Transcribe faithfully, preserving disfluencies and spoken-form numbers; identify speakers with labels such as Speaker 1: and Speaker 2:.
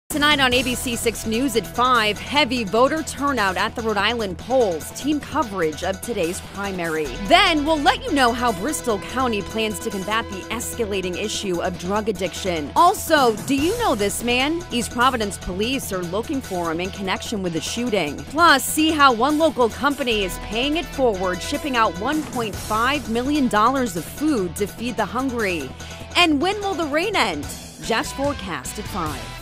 Speaker 1: Tonight on A B C six News at five, heavy voter turnout at the Rhode Island polls, team coverage of today's primary. Then we'll let you know how Bristol County plans to combat the escalating issue of drug addiction. Also, do you know this man? East Providence police are looking for him in connection with the shooting. Plus, see how one local company is paying it forward, shipping out one point five million dollars of food to feed the hungry. And when will the rain end? Jeff's forecast at five.